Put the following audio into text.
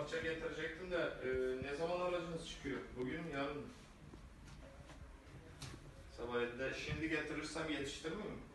parça getirecektim de ne zaman aracınız çıkıyor? Bugün mü, yarın mı? Sabah 7'de. Şimdi getirirsem yetiştirir miyim?